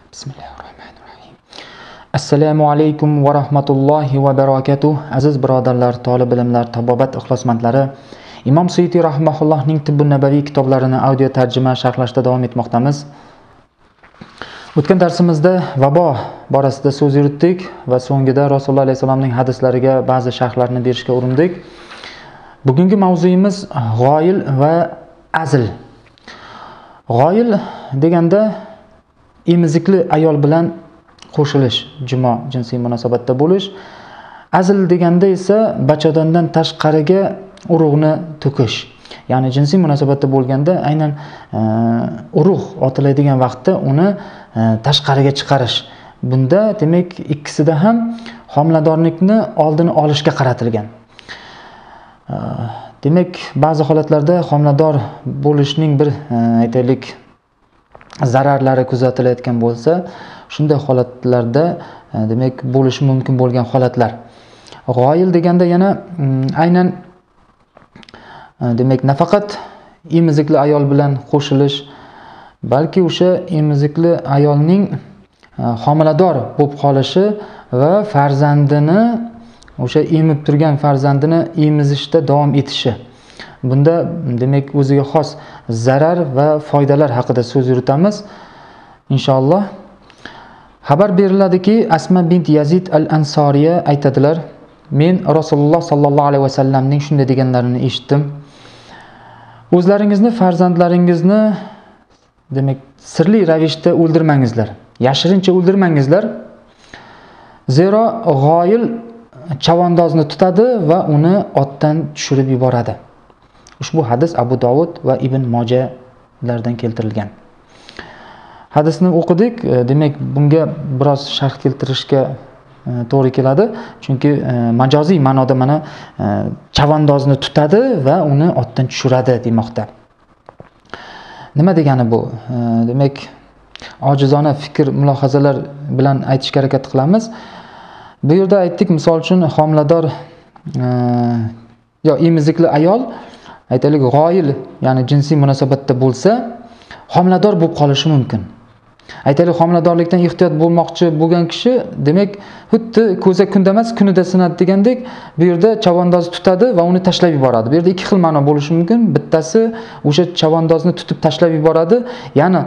Bismillahirrahmanirrahim. Assalomu alaykum va rahmatullohi va barakatuh. Aziz birodarlar, talab ilmlar, tabobat ixlosmandlari, Imom Suyuti rahimahullohning Tibbun Nabaviy kitoblarini audio tarjima sharhlashda davom etmoqdamiz. O'tgan darsimizda vabo borasida so'z yuritdik va so'ngida Rasululloh alayhi vasallamning hadislariga ba'zi sharhlarni berishga urindik. Bugungi mavzuyimiz g'oyil va azl. G'oyil deganda emizikli ayol bilan qo'shilish, jimo, jinsiy munosabatda bo'lish. Azl deganda esa bachadondan tashqariga urug'ni to'kish. Ya'ni jinsiy munosabatda bo'lganda aynan urug' otiladigan vaqtda uni tashqariga chiqarish. Bunda demak ikkisida ham homiladorlikni oldini olishga qaratilgan. Demak, ba'zi holatlarda homilador bo'lishning bir aytaylik zararlari kuzatilayotgan bo'lsa, shunday holatlarda demak bo'lishi mumkin bo'lgan holatlar. G'oyil deganda yana aynan demak nafaqat emizikli ayol bilan qo'shilish, balki o'sha emizikli ayolning homilador bo'lib qolishi va farzandini o'sha emib turgan farzandini emizishda davom etishi. Bunda demak o'ziga xos zarar va foydalar haqida so'z yuritamiz. Inshaalloh. Xabar beriladiki, Asma bint Yazid al-Ansoriya aytadilar: "Men Rasululloh sallallohu alayhi vasallamning shunday deganlarini eshitdim. O'zlaringizni farzandlaringizni demak sirli ravishda o'ldirmangizlar, yashirincha o'ldirmangizlar. Zero g'oyil chavandozni tutadi va uni otdan tushirib yuboradi." Ushbu hadis Abu Dovud va Ibn Mojalardan keltirilgan. Hadisni o'qidik. Demak, bunga biroz sharh keltirishga to'g'ri keladi. Chunki majoziy ma'noda mana chavandozni tutadi va uni otdan tushiradi demoqda. Nima degani bu? Demak, ojizona fikr, mulohazalar bilan aytishga harakat qilamiz. Bu yerda aytdik, misol uchun homilador yo emizikli ayol aytaylik g'oyil, ya'ni jinsiy munosabatda bo'lsa, homilador bo'lib qolishi mumkin. Aytaylik homiladorlikdan ehtiyot bo'lmoqchi bo'lgan kishi, demak, xuddi ko'za kunda emas, kunida sinadi degandek, bu yerda chavandoz tutadi va uni tashlab yuboradi. Bu yerda ikki xil ma'no bo'lishi mumkin. Bittasi o'sha chavandozni tutib tashlab yuboradi, ya'ni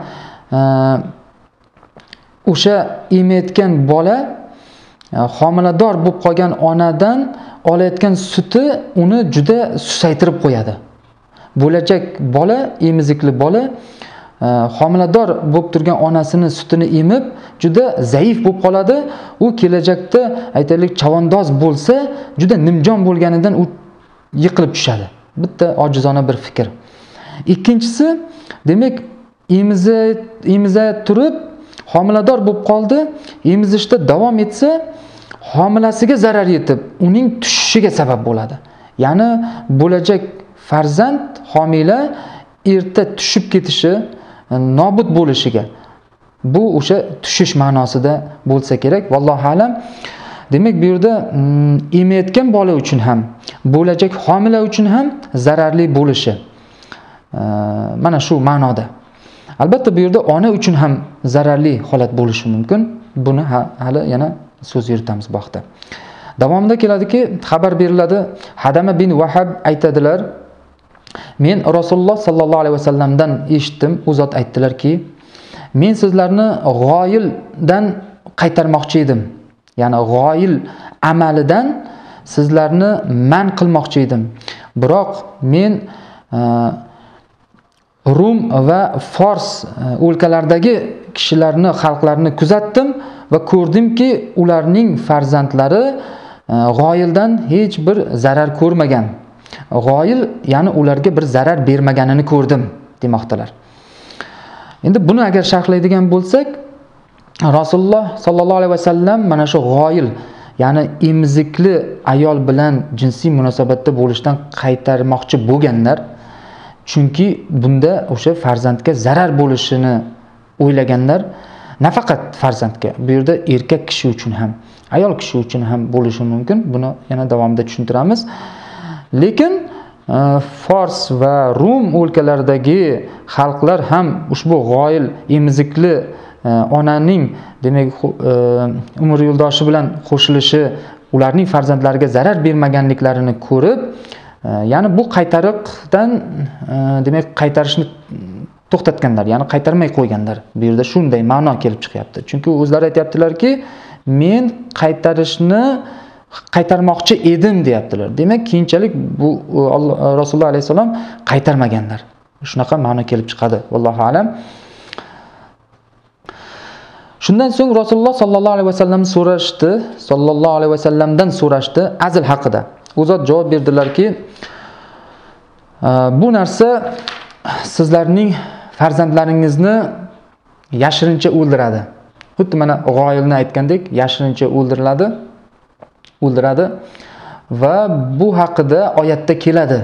o'sha emayotgan bola homilador bo'lib qolgan onadan olayotgan suti uni juda susaytirib qo'yadi. Bo'lajak bola, emizikli bola homilador bo'lib turgan onasini sutini emib juda zaif bo'lib qoladi. U kelajakda aytaylik chavandoz bo'lsa, juda nimjon bo'lganidan u yiqilib tushadi. Bitta ojizona bir fikr. Ikkinchisi, demak, emiza turib homilador bo'lib qoldi, emizishda davom etsa, homilasiga zarar yetib, uning tushishiga sabab bo'ladi. Ya'ni bo'lajak farzand homila erta tushib ketishi, nobud bo'lishiga. Bu o'sha tushish ma'nosida bo'lsa kerak. Vallohu alam. Demak, bu yerda emayotgan bola uchun ham, bo'lajak homila uchun ham zararli bo'lishi. Mana shu ma'noda. Albatta bu yerda ona uchun ham zararli holat bo'lishi mumkin. Buni hali yana so'z yuritamiz bu haqda. Davomida keladiki, xabar beriladi. Hadama bin Wahab aytadilar: "Men Rasululloh sallallohu alayhi vasallamdan eshitdim. U zot aytdilarki, men sizlarni g'oyildan qaytarmoqchi edim. Ya'ni g'oyil amalidan sizlarni man qilmoqchi edim. Biroq men Rum va Fors o'lkalaridagi kishilarni, xalqlarni kuzatdim va ko'rdimki, ularning farzandlari g'oyildan hech bir zarar ko'rmagan. G'oyil, ya'ni ularga bir zarar bermaganini ko'rdim" demoqdalar. Endi buni agar sharhlaydigan bo'lsak, Rasululloh sallallohu alayhi vasallam mana shu g'oyil, ya'ni emizikli ayol bilan jinsiy munosabatda bo'lishdan qaytarmoqchi bo'lganlar. Chunki bunda o'sha farzandga zarar bo'lishini o'ylaganlar. Nafaqat farzandga, bu yerda erkak kishi uchun ham, ayol kishi uchun ham bo'lishi mumkin. Buni yana davomida tushuntiramiz. Lekin Fors va Rum o'lkalaridagi xalqlar ham ushbu g'oyil emizikli onaning demak umr yo'ldoshi bilan qo'shilishi ularning farzandlariga zarar bermaganliklarini ko'rib, ya'ni bu qaytariqdan demak qaytarishni to'xtatganlar, ya'ni qaytarmay qo'yganlar. Bu yerda shunday ma'no kelib chiqyapti. Chunki o'zlari aytayaptilarki, men qaytarmoqchi edim deyaptilar. Demak, keyinchalik bu Rasululloh alayhisalom qaytarmaganlar. Shunaqa ma'no kelib chiqadi. Vallohu alam. Shundan so'ng Rasululloh sallallohu alayhi vasallamdan so'rashdi azl haqida. U zot javob berdilarki, bu narsa sizlarning farzandlaringizni yashirincha o'ldiradi. Xuddi mana g'oyilni aytgandek, yashirincha o'ldiradi va bu haqida oyatda keladi.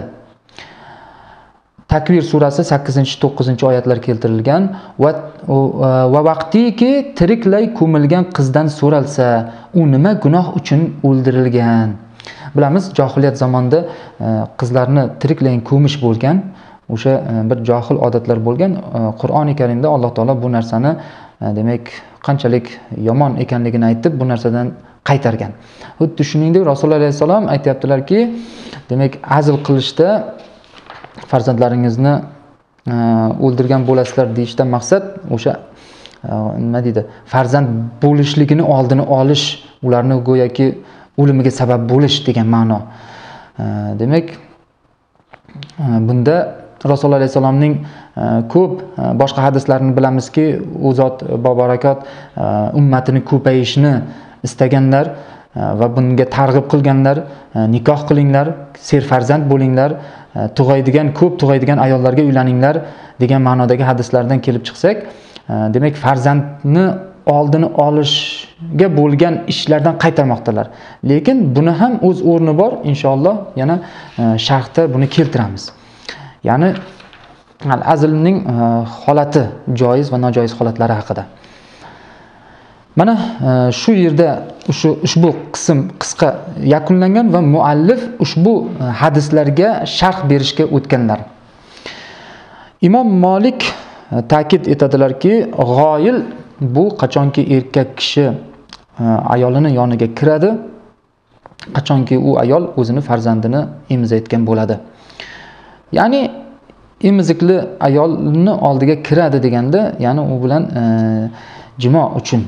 Takvir surasi 8-9 oyatlar keltirilgan va vaqtiki tiriklay ko'milgan qizdan so'ralsa, u nima gunoh uchun o'ldirilgan? Bilamiz, johiliyat zamonida qizlarni tiriklayin ko'mish bo'lgan, o'sha bir johil odatlar bo'lgan. Qur'oni Karimda Alloh taolo bu narsani demak qanchalik yomon ekanligini aytib, bu narsadan qaytargan. Xuddi shuningdek Rasululloh alayhisalom aytayaptilarki, demak azl qilishda farzandlaringizni o'ldirgan bo'lasizlar deyishdan maqsad o'sha nima deydi? Farzand bo'lishligini oldini olish, ularni go'yoki o'limiga sabab bo'lish degan ma'no. Demak, bunda Rasululloh alayhisalomning ko'p boshqa hadislarini bilamizki, u zot boborakot ummatining ko'payishini istaganlar va bunga targ'ib qilganlar. Nikoh qilinglar, serfarzand bo'linglar, ko'p tug'aydigan ayollarga uylaninglar degan ma'nodagi hadislardan kelib chiqsak, demak farzandni oldini olishga bo'lgan ishlardan qaytarmoqdalar. Lekin buni ham o'z o'rni bor, inshaalloh yana sharhda buni keltiramiz. Ya'ni azlning holati, joiz va nojoiz holatlari haqida. Mana shu yerda ushbu qism qisqa yakunlangan va muallif ushbu hadislarga sharh berishga o'tganlar. Imom Malik ta'kid etadilarki, g'oyil bu qachonki erkak kishi ayolini yoniga kiradi, qachonki u ayol o'zini farzandini emizayotgan bo'ladi. Ya'ni emizikli ayolni oldiga kiradi deganda, ya'ni u bilan jimo uchun.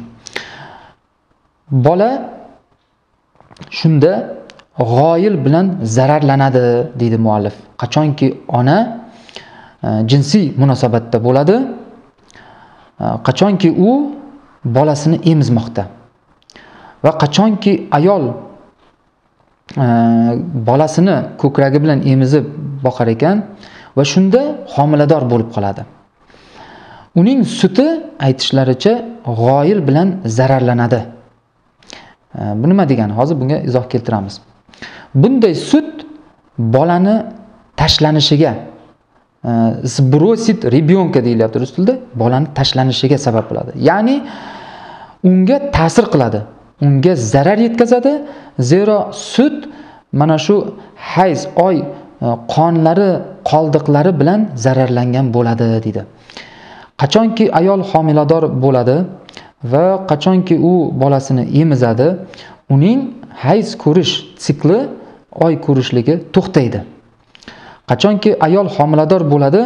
Bola shunda g'oyil bilan zararlanadi deydi muallif. Qachonki ona jinsiy munosabatda bo'ladi, qachonki u bolasini emizmoqda va qachonki ayol bolasini ko'kragi bilan emizib boqar ekan va shunda homilador bo'lib qoladi. Uning suti aytishlaricha g'oyil bilan zararlanadi. Bu nima degani? Hozir bunga izoh keltiramiz. Bunday sut bolani tashlanishiga, sbrosit rебенка deyilyapti rus tilida, bolani tashlanishiga sabab bo'ladi. Ya'ni unga ta'sir qiladi, unga zarar yetkazadi. Zero sut mana shu hayz, oy qonlari, qoldiqlari bilan zararlangan bo'ladi deydi. Qachonki ayol homilador bo'ladi va qachonki u bolasini emizadi, uning hayz ko'rish sikli, oy ko'rishligi to'xtaydi. Qachonki ayol homilador bo'ladi,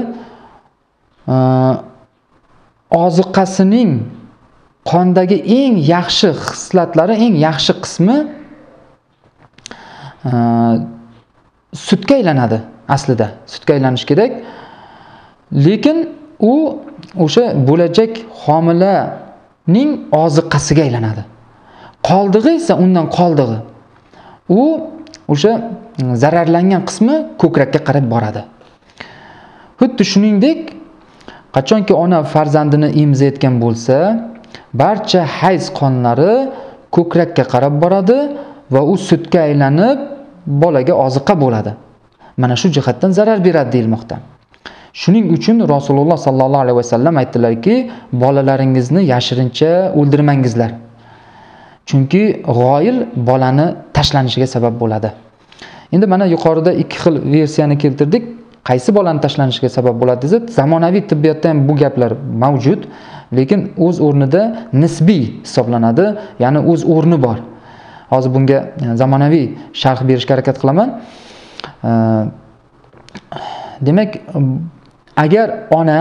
oziqasining qondagi eng yaxshi xislatlari, eng yaxshi qismi sutga aylanadi aslida. Sutga aylanish kerak. Lekin u o'sha bo'lajak homilaning oziqasiga aylanadi. Qoldig'i esa undan qoldig'i. U o'sha zararlangan qismi ko'krakka qarab boradi. Xuddi shuningdek, qachonki ona farzandini emizayotgan bo'lsa, barcha hayz qonlari ko'krakka qarab boradi va u sutga aylanib bolaga oziqa bo'ladi. Mana shu jihatdan zarar beradi deyilmoqda. Shuning uchun Rasululloh sallallohu alayhi vasallam aytdilarki, bolalaringizni yashirincha o'ldirmangizlar. Chunki g'oyil bolani tashlanishiga sabab bo'ladi. Endi mana yuqorida ikki xil versiyani keltirdik. Qaysi bolani tashlanishiga sabab bo'ladi desa, zamonaviy tibbiyotda ham bu gaplar mavjud. lekin o'z o'rnida nisbiy hisoblanadi, ya'ni o'z o'rni bor. Hozir bunga zamonaviy sharh berishga harakat qilaman. Demak, agar ona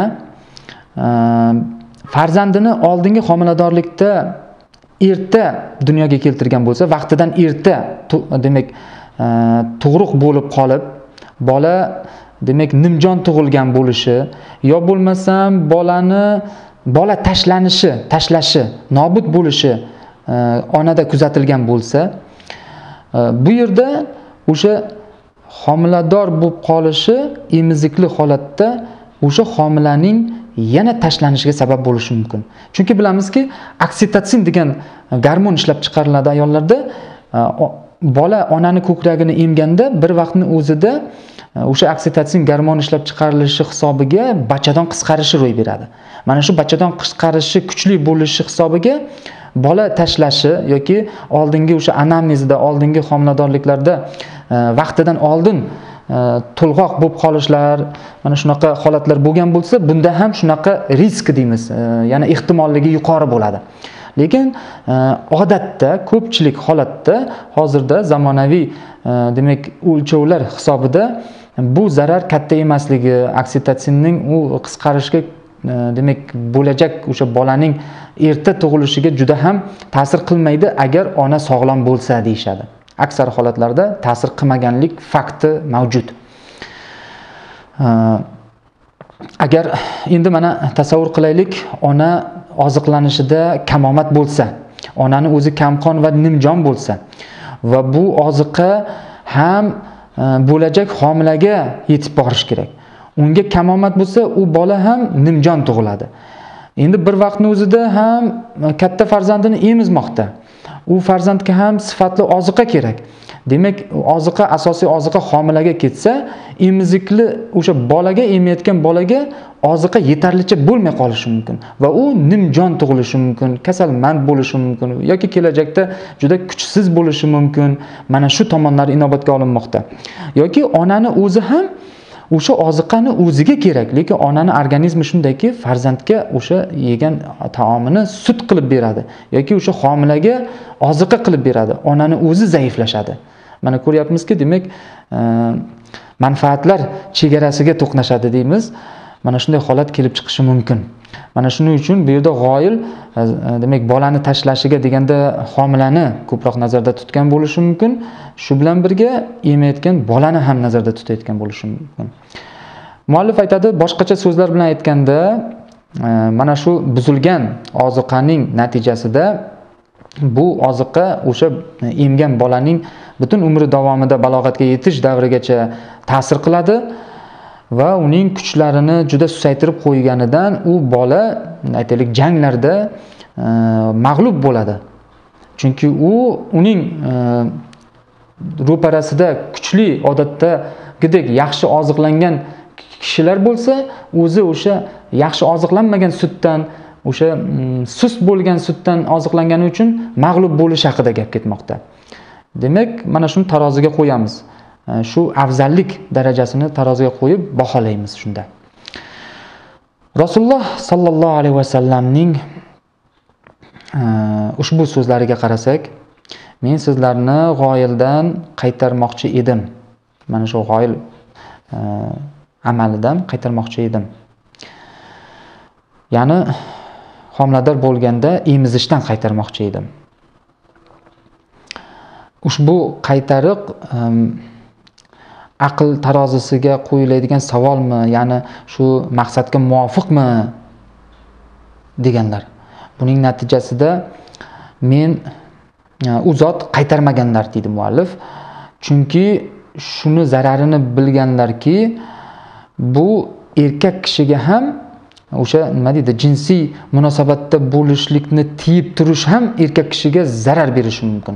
farzandini oldingi homiladorlikda erta dunyoga keltirgan bo'lsa, vaqtidan erta, demak, tug'ruq bo'lib qolib, bola demak nimjon tug'ilgan bo'lishi yo bo'lmasam bola tashlashi, nobud bo'lishi onada kuzatilgan bo'lsa, bu yerda o'sha homilador bo'lib qolishi emizikli holatda o'sha homilaning yana tashlanishiga sabab bo'lishi mumkin. Chunki bilamizki, oksitotsin degan gormon ishlab chiqariladi ayollarda. Bola onani ko'kragini emganda bir vaqtning o'zida o'sha oksitotsin gormoni ishlab chiqarilishi hisobiga bachadon qisqarishi ro'y beradi. Mana shu bachadon qisqarishi kuchli bo'lishi hisobiga bola tashlashi yoki oldingi o'sha anamnezda, oldingi homiladorliklarda vaqtidan oldin to'lg'oq bo'lib qolishlar, mana shunaqa holatlar bo'lgan bo'lsa, bunda ham shunaqa risk deymiz, ya'ni ehtimolligi yuqori bo'ladi. Lekin odatda, ko'pchilik holatda hozirda zamonaviy demak o'lchovlar hisobida bu zarar katta emasligi, oksitotsinning u qisqarishga demak bo'lajak o'sha bolaning erta tug'ilishiga juda ham ta'sir qilmaydi agar ona sog'lom bo'lsa deyshadi. Aksar holatlarda ta'sir qilmaganlik fakti mavjud. Agar endi mana tasavvur qilaylik, ona oziqlanishida kamomad bo'lsa, onani o'zi kamqon va nimjon bo'lsa va bu oziqa ham bo'lajak homilaga yetib borish kerak. Unga kamomad bo'lsa, u bola ham nimjon tug'iladi. Endi bir vaqtning o'zida ham katta farzandini emizmoqda. U farzandga ham sifatli oziqa kerak. Demak, oziqa, asosiy oziqa homilaga ketsa, emizikli o'sha bolaga, emayotgan bolaga oziqa yetarlicha bo'lmay qolishi mumkin va u nimjon tug'ilishi mumkin, kasalmand bo'lishi mumkin yoki kelajakda juda kuchsiz bo'lishi mumkin. Mana shu tomonlar inobatga olinmoqda. Yoki onani o'zi ham o'sha oziqani o'ziga kerak, lekin onani organizmi shundayki, farzandga o'sha yegan taomini sut qilib beradi yoki o'sha homilaga oziqa qilib beradi. Onani o'zi zaiflashadi. Mana ko'ryapmizki, demak, manfaatlar chegarasiga to'qnashadi deymiz. Mana shunday holat kelib chiqishi mumkin. Mana shuning uchun bu yerda g'oyil demak bolani tashlashiga deganda homilani ko'proq nazarda tutgan bo'lishi mumkin. Shu bilan birga emayotgan bolani ham nazarda tutayotgan bo'lishi mumkin. Muallif aytadi, boshqacha so'zlar bilan aytganda, mana shu buzilgan oziqaning natijasida bu oziqa o'sha emgan bolaning butun umri davomida balog'atga yetish davrigacha ta'sir qiladi va uning kuchlarini juda susaytirib qo'yganidan u bola, aytaylik, janglarda mag'lub bo'ladi. Chunki uning ro'parasida kuchli, odatdagidek yaxshi oziqlangan kishilar bo'lsa, o'zi o'sha yaxshi oziqlanmagan sutdan, o'sha sust bo'lgan sutdan oziqlangani uchun mag'lub bo'lish haqida gap ketmoqda. Demak, mana shuni taroziga qo'yamiz. Shu afzallik darajasini taroziga qo'yib baholaymiz shunda. Rasululloh sallallohu alayhi vasallamning ushbu so'zlariga qarasak, men sizlarni g'oyildan qaytarmoqchi edim. Mana shu g'oyil amalidan qaytarmoqchi edim. Ya'ni homilador bo'lganda emizishdan qaytarmoqchi edim. Ushbu qaytariq aql tarozisiga qo'yiladigan savolmi, ya'ni shu maqsadga muvofiqmi deganlar. Buning natijasida men u zot qaytarmaganlar deydi muallif. Chunki shuni zararini bilganlarki, bu erkak kishiga ham o'sha nima deydi, jinsiy munosabatda bo'lishlikni tiyib turish ham erkak kishiga zarar berishi mumkin.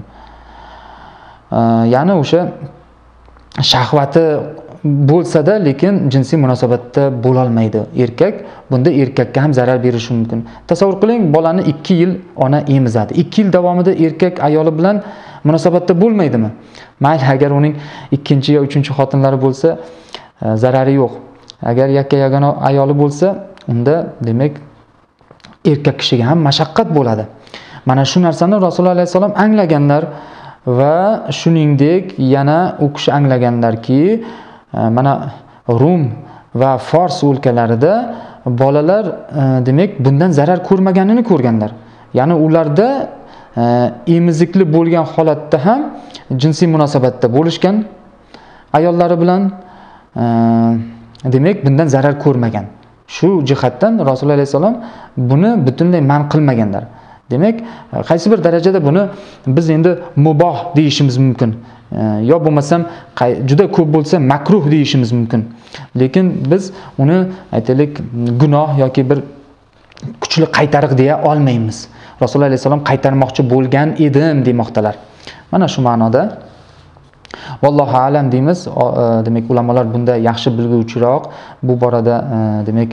Ya'ni o'sha shahvati bo'lsa-da, lekin jinsiy munosabatda bo'la olmaydi erkak. Bunda erkakka ham zarar berishi mumkin. Tasavvur qiling, bolani 2 yil ona emizadi. 2 yil davomida erkak ayoli bilan munosabatda bo'lmaydimi? Mayli, agar uning 2-chi yo 3-chi xotinlari bo'lsa, zarari yo'q. Agar yakka-yagona ayoli bo'lsa, unda demak erkak kishiga ham mashaqqat bo'ladi. Mana shu narsani Rasululloh alayhisalom anglaganlar va shuningdek yana u kishi anglaganlarki, mana Rum va Fors o'lkalarida bolalar demak bundan zarar ko'rmaganini ko'rganlar. Ya'ni ularda emizikli bo'lgan holatda ham jinsiy munosabatda bo'lishgan ayollari bilan demak bundan zarar ko'rmagan. Shu jihatdan Rasululloh alayhisalom buni butunlay man qilmaganlar. Demak, qaysi bir darajada buni biz endi muboh deyishimiz mumkin. Yo bo'lmasam juda ko'p bo'lsa makruh deyishimiz mumkin. Lekin biz uni aytaylik gunoh yoki bir kuchli qaytariq deya olmaymiz. Rasululloh alayhisalom qaytarmoqchi bo'lgan edim demoqdalar. Mana shu ma'noda vallohu alam deymiz. Demak, ulamolar bunda yaxshi bilguvchiroq. Bu borada demak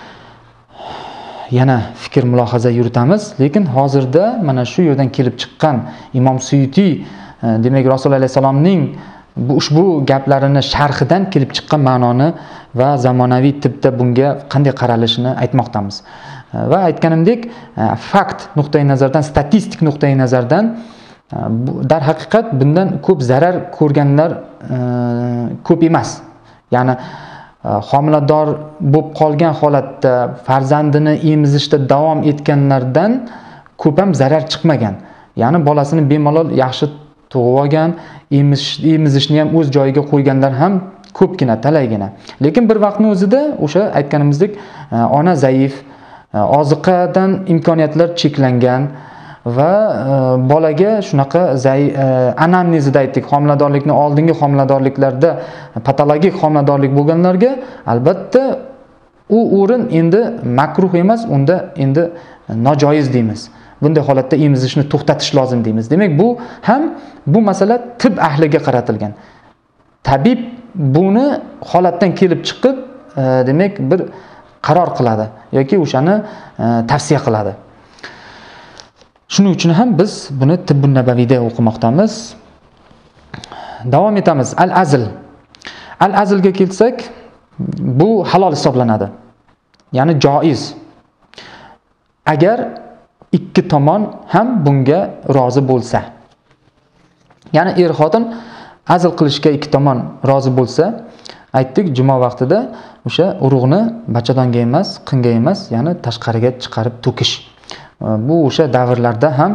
yana fikr mulohaza yuritamiz. Lekin hozirda mana shu yerdan kelib chiqqan Imom Suyuti demak Rasululloh alayhisalomning ushbu gaplarini sharhidan kelib chiqqan ma'noni va zamonaviy tibda bunga qanday qaralishini aytmoqdamiz. Va aytganimdek, fakt nuqtai nazardan, statistik nuqtai nazardan darhaqiqat bundan ko'p zarar ko'rganlar ko'p emas. Ya'ni homilador bo'lib qolgan holatda farzandini emizishda davom etganlardan ko'p ham zarar chiqmagan. Ya'ni bolasini bemalol yaxshi tug'ib olgan, emizishni ham o'z joyiga qo'yganlar ham ko'pgina, talaygina. Lekin bir vaqtning o'zida o'sha aytganimizdek ona zaif, oziqadan imkoniyatlar cheklangan va bolaga shunaqa anamnezida aytdik, homiladorlikni oldingi homiladorliklarda patologik homiladorlik bo'lganlarga albatta u o'rin endi makruh emas, unda endi nojoiz deymiz. Bunday holatda emizishni to'xtatish lozim deymiz. Demak, bu masala tib ahliga qaratilgan. Tabib buni holatdan kelib chiqib, demak bir qaror qiladi yoki o'shani tavsiya qiladi. Shuning uchun ham biz buni Tibbun Nabaviyda o'qimoqdamiz. Davom etamiz. Al-azl. Al-azlga kelsak, bu halol hisoblanadi. Ya'ni joiz. Agar ikki tomon ham bunga rozi bo'lsa. Ya'ni xotin azl qilishga ikki tomon rozi bo'lsa, aytdik juma vaqtida o'sha urug'ni bachadonga emas, qinga emas, ya'ni tashqariga chiqarib to'kish. Bu o'sha davrlarda ham,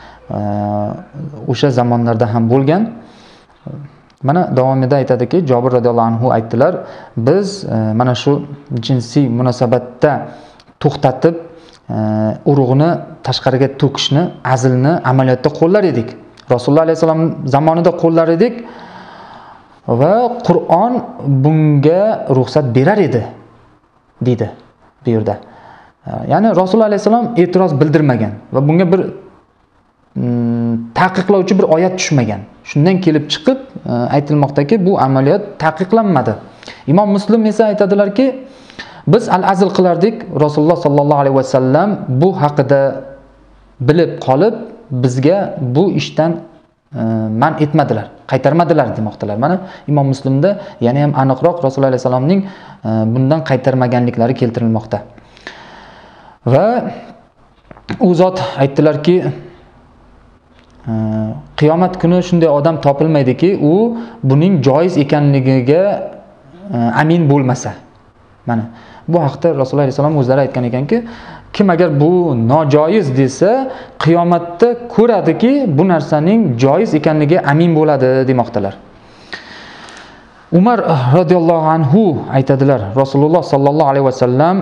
o'sha zamonlarda ham bo'lgan. Mana davomida aytadiki, Jobir radhiyallohu anhu aytdilar, biz mana shu jinsiy munosabatda to'xtatib urug'ni tashqariga to'kishni, azlni amaliyotda qo'llar edik. Rasululloh alayhisalom zamonida qo'llar edik va Qur'on bunga ruxsat berar edi, dedi bu yerda. Ya'ni Rasululloh alayhisalom e'tiroz bildirmagan va bunga bir taqiqlovchi bir oyat tushmagan. Shundan kelib chiqib aytilmoqdaki, bu amaliyot taqiqlanmadi. Imom Muslim esa aytadilarki, biz al-azl qilardik. Rasululloh sallallohu alayhi vasallam bu haqida bilib qolib, bizga bu ishdan man etmadilar, qaytarmadilar demoqdalar. Mana Imom Muslimda yana ham aniqroq Rasululloh alayhi vasallamning bundan qaytarmaganliklari keltirilmoqda. Va u zot aytdilarki, qiyomat kuni shunday odam topilmaydiki, u buning joiz ekanligiga amin bo'lmasa. Mana bu haqda Rasululloh alayhi vasallam o'zlari aytgan ekanki, kim agar bu nojoiz desa, qiyomatda ko'radiki, bu narsaning joiz ekanligiga amin bo'ladi demoqdalar. Umar radhiyallohu anhu aytadilar, Rasululloh sallallohu alayhi vasallam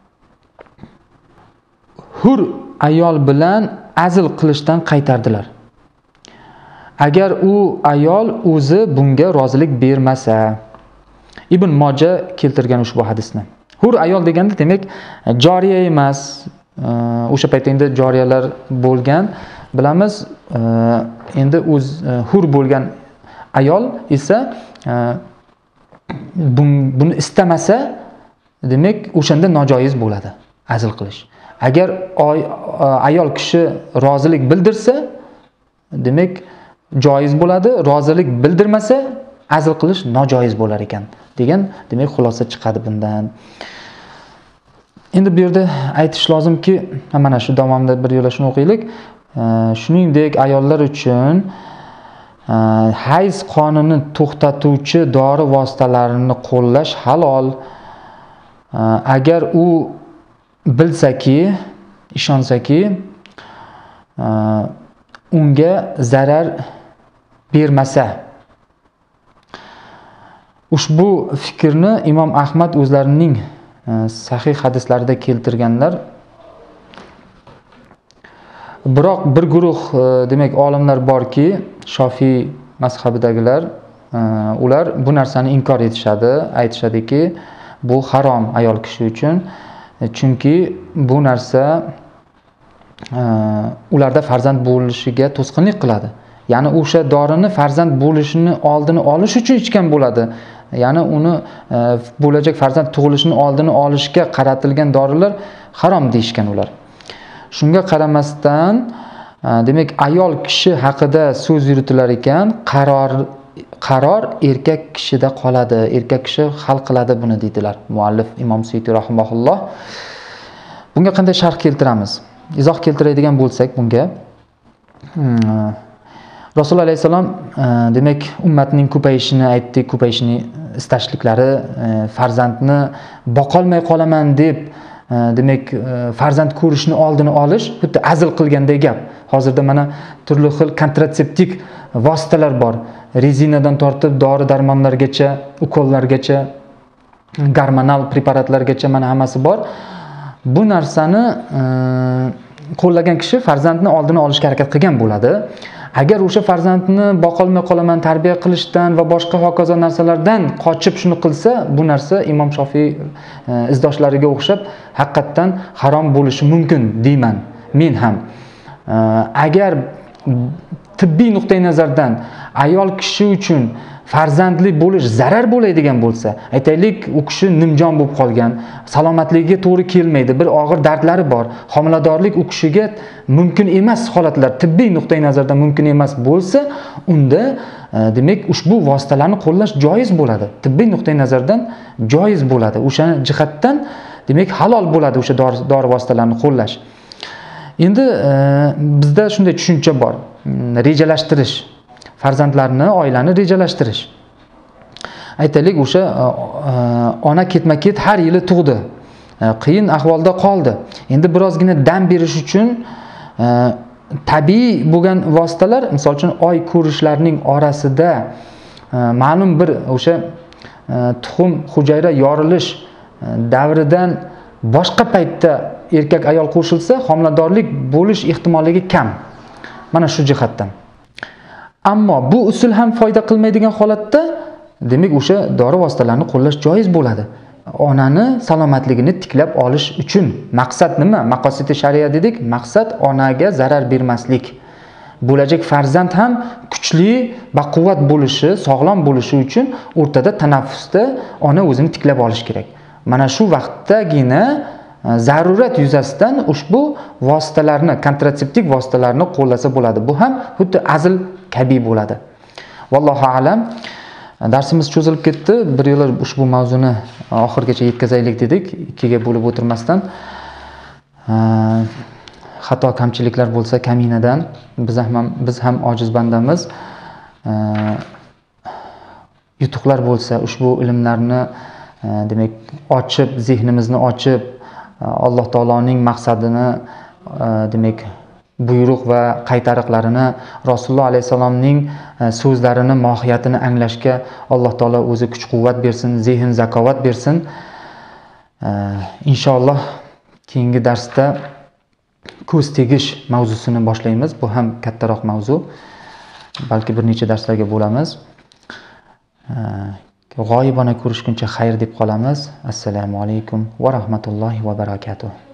hur ayol bilan azl qilishdan qaytardilar. Agar u ayol o'zi bunga rozilik bermasa. Ibn Moja keltirgan ushbu hadisni. Hur ayol deganda demak joriya emas. O'sha paytda endi joriyalar bo'lgan, bilamiz. Endi hur bo'lgan ayol esa buni istamasa, demak o'shanda nojoiz bo'ladi azl qilish. Agar ayol kishi rozilik bildirsa, demak joiz bo'ladi. Rozilik bildirmasa, azl qilish nojoiz bo'lar ekan degan, demak xulosa chiqadi bundan. Endi bu yerda aytish lozimki, mana shu davomida bir yo'la shuni o'qiylik. Shuningdek, ayollar uchun hayz qonini to'xtatuvchi dori vositalarini qo'llash halol. Agar u bilsaki, ishonsaki, unga zarar bermasa. Ushbu fikrni Imom Ahmad o'zlarining sahih hadislarida keltirganlar. Biroq bir guruh demak olimlar borki, Shofiy mazhabidagilar, ular bu narsani inkor etishadi, aytishadiki, bu harom ayol kishi uchun. Chunki bu narsa ularda farzand bo'lishiga to'sqinlik qiladi. Ya'ni o'sha dorini farzand bo'lishini oldini olish uchun ichgan bo'ladi. Ya'ni uni bo'lajak farzand tug'ilishini oldini olishga qaratilgan dorilar harom deyishgan ular. Shunga qaramasdan, demak, ayol kishi haqida so'z yuritilar ekan, qaror erkak kishida qoladi. Erkak kishi hal qiladi buni deydilar. Muallif Imom Suyuti rahimahulloh. Bunga qanday sharh keltiramiz? Izoh keltiradigan bo'lsak bunga, Rasululloh alayhisalom demak ummatning ko'payishini aytdi, ko'payishini istashliklari, farzandni boqolmay qolaman deb demak farzand ko'rishni oldini olish, xuddi azl qilganday gap. Hozirda mana turli xil kontratseptik vositalar bor. Rezinadan tortib dori darmonlargacha, ukollargacha, gormonal preparatlargacha mana hammasi bor. Bu narsani qo'llagan kishi farzandni oldini olishga harakat qilgan bo'ladi. Agar o'sha farzandni boqolmay qolaman tarbiya qilishdan va boshqa hokazo narsalardan qochib shuni qilsa, bu narsa Imom Shofiy izdoshlariga o'xshab haqiqatdan harom bo'lishi mumkin deyman men ham. Agar tibbiy nuqtai nazardan ayol kishi uchun farzandli bo'lish zarar bo'ladigan bo'lsa, aytaylik, u kishi nimjon bo'lib qolgan, salomatligiga to'g'ri kelmaydi, bir og'ir dardlari bor, homiladorlik u kishiga mumkin emas holatlar, tibbiy nuqtai nazardan mumkin emas bo'lsa, unda demak ushbu vositalarni qo'llash joiz bo'ladi. Tibbiy nuqtai nazardan joiz bo'ladi. O'sha jihatdan demak halol bo'ladi o'sha dori vositalarini qo'llash. Endi bizda shunday tushuncha bor. Rejalashtirish, farzandlarni, oilani rejalashtirish. Aytaylik, o'sha ona ketma-ket har yili tug'di. Qiyin ahvolda qoldi. Endi birozgina dam berish uchun tabiiy bo'lgan vositalar, misol uchun oy ko'rishlarning orasida ma'lum bir o'sha tuxum hujayra yorilish davridan boshqa paytda erkak ayol qo'shilsa, homiladorlik bo'lish ehtimolligi kam. Mana shu jihatdan. Ammo bu usul ham foyda qilmaydigan holatda, demak o'sha dori vositalarini qo'llash joiz bo'ladi. Onani salomatligini tiklab olish uchun. Maqsad nima? Maqosidi shariat dedik. Maqsad onaga zarar bermaslik. Bo'lajak farzand ham kuchli, baquvvat bo'lishi, sog'lom bo'lishi uchun o'rtada tanaffusda ona o'zini tiklab olish kerak. Mana shu vaqtdagina zarurat yuzasidan ushbu vositalarni, kontratseptik vositalarni qo'llasa bo'ladi. Bu ham xuddi azl kabi bo'ladi. Vallohu a'lam. Darsimiz cho'zilib ketdi. Bir yo'la ushbu mavzuni oxirigacha yetkazaylik dedik, ikkiga bo'lib o'tirmasdan. Xato kamchiliklar bo'lsa kaminadan, biz ham ojiz bandamiz. Yutuqlar bo'lsa ushbu ilmlarni demak ochib, zehnimizni ochib, Alloh taoloning maqsadini, demak buyruq va qaytariqlarini, Rasululloh alayhisalomning so'zlarini, mohiyatini anglashga Alloh taolo o'zi kuch-quvvat bersin, zehn, zakovat bersin. Inshaalloh keyingi darsda ko'z tegish mavzusini boshlaymiz. Bu ham kattaroq mavzu. Balki bir necha darslarga bo'lamiz. G'oyibona ko'rishguncha xayr deb qolamiz. Assalomu alaykum va rahmatullohi va barakatuh.